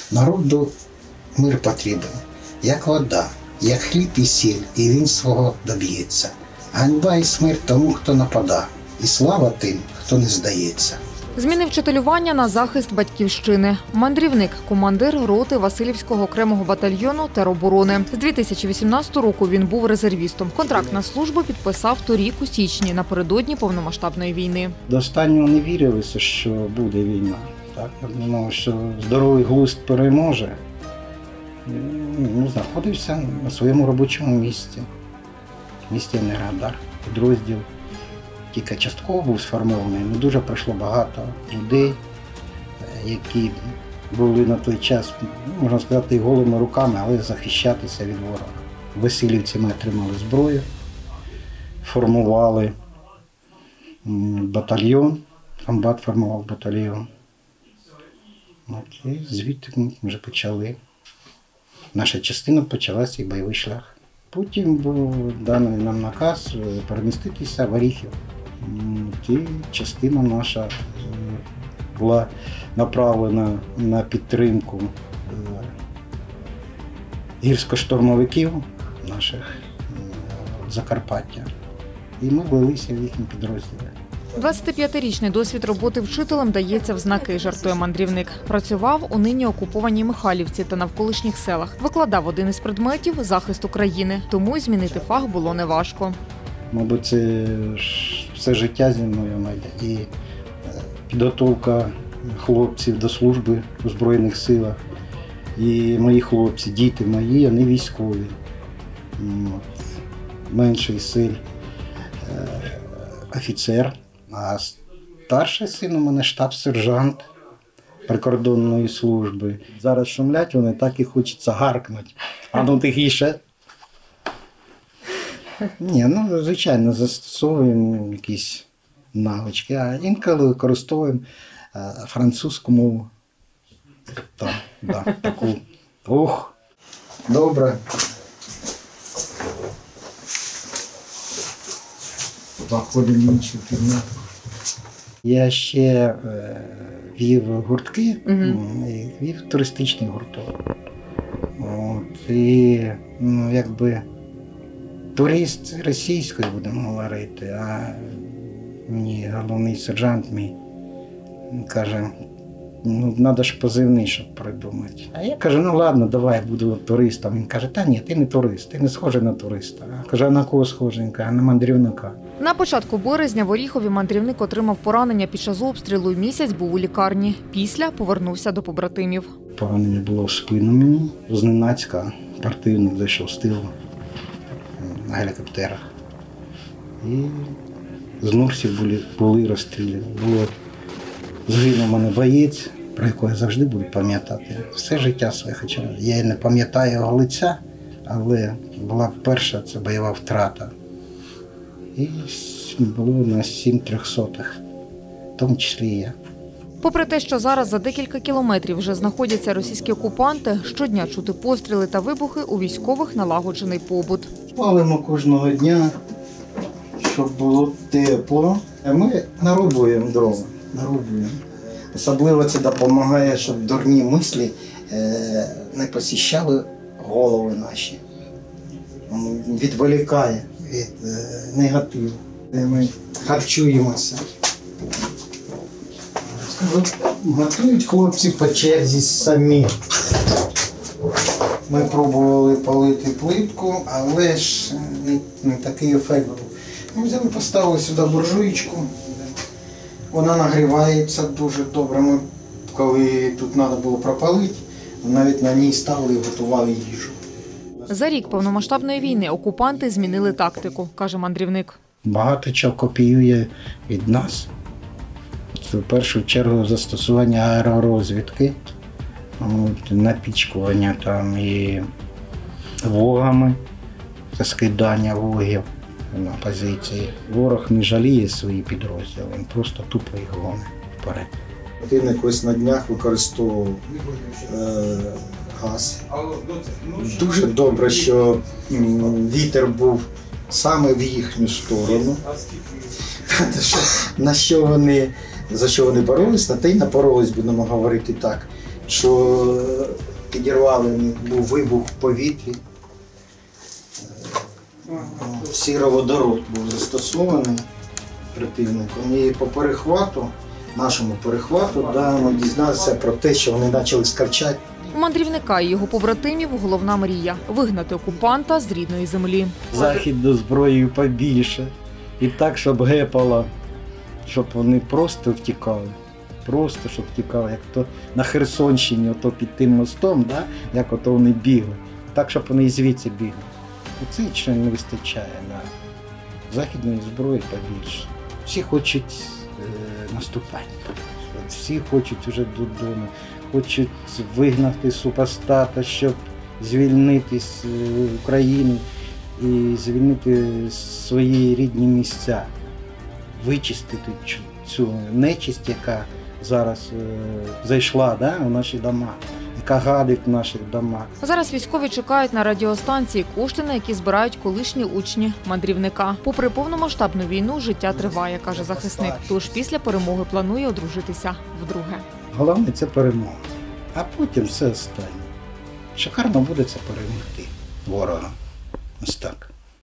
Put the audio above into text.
Народу мир потрібен, як вода, як хліб і сіль, і він свого доб'ється. Ганьба і смерть тому, хто напада, і слава тим, хто не здається. Змінив титулювання на захист батьківщини. Мандрівник, командир роти Василівського окремого батальйону тероборони. З 2018 року він був резервістом. Контракт на службу підписав торік у січні, напередодні повномасштабної війни. До останнього не вірилося, що буде війна. Так? Думав, що здоровий глузд переможе. Знаходився на своєму робочому місці. В місті Енергодар, підрозділ. Тільки частково був сформований, але дуже прийшло багато людей, які були на той час, можна сказати, голими руками, але захищатися від ворога. В Василівці ми отримали зброю, формували батальйон, комбат формував батальйон. І звідти ми вже почали. Наша частина почала свій бойовий шлях. Потім був даний нам наказ переміститися в Оріхів. І частина наша була направлена на підтримку гірсько-штурмовиків наших Закарпаття. І ми влилися в їхні підрозділи. 25-річний досвід роботи вчителем дається в знаки, жартує мандрівник. Працював у нині окупованій Михайлівці та навколишніх селах. Викладав один із предметів – захист України. Тому й змінити фах було неважко. Мабуть, це все життя зі мною найде. І підготовка хлопців до служби у Збройних силах. І мої хлопці, діти мої, вони військові. Менший син офіцер, а старший син у мене штаб-сержант прикордонної служби. Зараз шумлять вони, так і хочеться гаркнути. А ну тихіше. Ні, звичайно, застосовуємо якісь навички, а інколи використовуємо французьку мову. Таку. Ох, добре. Заходимо в іншу кімнату. Я ще вів гуртки, вів туристичний гурток. І якби турист російською будемо говорити, а мені головний сержант мій каже, треба ж позивний, щоб придумати. А я кажу, ладно, давай, буду туристом. Він каже, та ні, ти не турист, ти не схожий на туриста. Я кажу, а на кого схожий? Він каже, на мандрівника. На початку березня в Оріхові мандрівник отримав поранення під час обстрілу і місяць був у лікарні. Після повернувся до побратимів. Поранення було в спину мені. Зненацька противник зайшов з тилу на гелікоптерах. І з Нурсів були розстріляні. Загинув у мене боєць, про якого я завжди буду пам'ятати. Все життя своє, хоча я не пам'ятаю його лиця, але була перша це бойова втрата. І було у нас 7 трьохсотих, в тому числі і я. Попри те, що зараз за декілька кілометрів вже знаходяться російські окупанти, щодня чути постріли та вибухи, у військових налагоджений побут. Палимо кожного дня, щоб було тепло. Ми нарубуємо дрова. Особливо це допомагає, щоб дурні мислі не посіщали голови наші. Відволікає від негативу. Ми харчуємося. Готують хлопці по черзі самі. Ми пробували палити плитку, але ж не такий ефект був. Ми взяли, поставили сюди буржуєчку. Вона нагрівається дуже добре. Ми, коли тут треба було пропалити, навіть на ній ставили і готували їжу. За рік повномасштабної війни окупанти змінили тактику, каже мандрівник. Багато чого копіює від нас. Це в першу чергу застосування аеророзвідки, напічкування там і вогами, це скидання вогів на позиції. Ворог не жаліє свої підрозділи, він просто тупо їх гонить вперед. Противник ось на днях використовував газ. Дуже добре, що вітер був саме в їхню сторону. За що вони боролись, на те й напоролись, будемо говорити так, що підірвали, був вибух в повітрі. Сіроводород був застосований противником. І по перехвату, нашому перехвату, ми дізналися про те, що вони почали скавчати. У мандрівника і його побратимів головна мрія – вигнати окупанта з рідної землі. Західну зброю побільше. І так, щоб гепало, щоб вони просто втікали. Просто, щоб втікали. Як то на Херсонщині, ото під тим мостом, да? Як ото вони бігли. Так, щоб вони і звідси бігли. Оце ще не вистачає на західної зброї побільше. Всі хочуть наступати. Всі хочуть вже додому. Хочуть вигнати супостата, щоб звільнити Україну і звільнити свої рідні місця. Вичистити цю нечисть, яка зараз зайшла у наші дома, яка гадить в наших домах. Зараз військові чекають на радіостанції кошти, на які збирають колишні учні мандрівника. Попри повномасштабну війну, життя триває, каже захисник. Тож після перемоги планує одружитися вдруге. Головне – це перемога, а потім все останнє. Шикарно буде це перемогти ворога. Ось так.